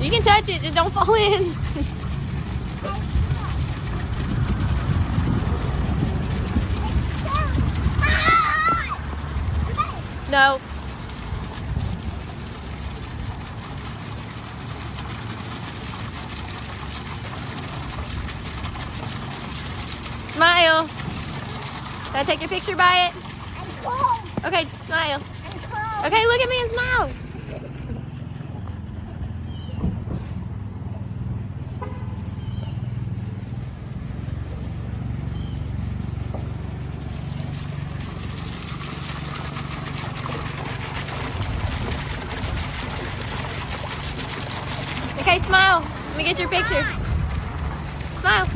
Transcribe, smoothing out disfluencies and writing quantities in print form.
You can touch it, just don't fall in. No. Smile. Can I take your picture by it? I'm cold. Okay, smile. I'm cold. Okay, look at me and smile. Okay, smile. Let me get your picture. Smile.